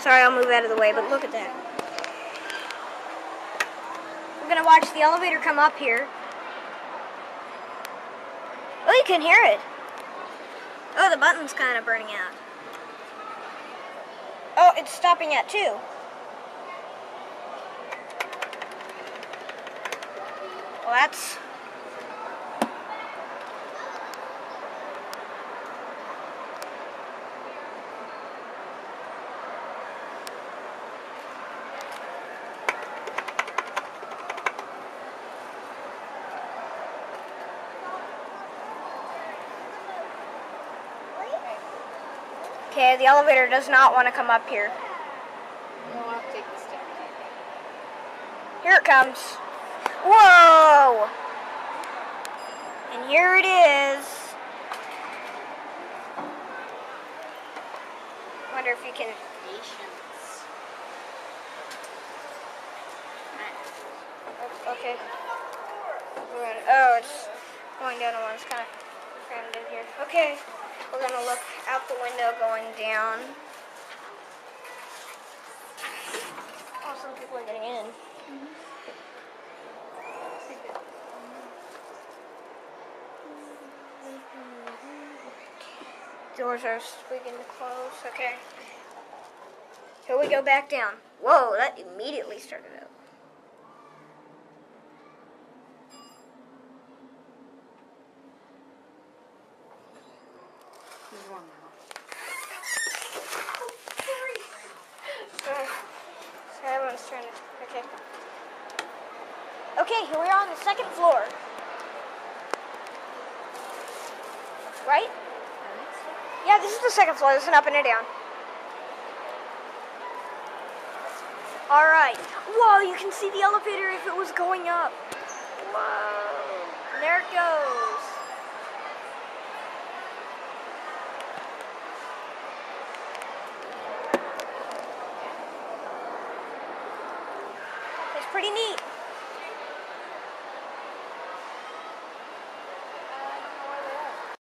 Sorry, I'll move out of the way, but look at that. We're gonna watch the elevator come up here. Oh, you can hear it. Oh, the button's kind of burning out. Oh, it's stopping at 2. Well, that's... Okay, the elevator does not want to come up here. No, I'll take the step. Here it comes. Whoa! And here it is. Wonder if you can... Patience. Okay. Oh, it's going down at once. Kind of crammed in here. Okay. We're going to look out the window going down. Oh, some people are getting in. Doors are squeaking to close. Okay. Here we go back down. Whoa, that immediately started up. Everyone's trying to... Okay. Okay, here we are on the 2nd floor. Right? Yeah, this is the 2nd floor. This is an up and a down. Alright. Whoa, you can see the elevator if it was going up. Whoa. And there it goes. It's pretty neat.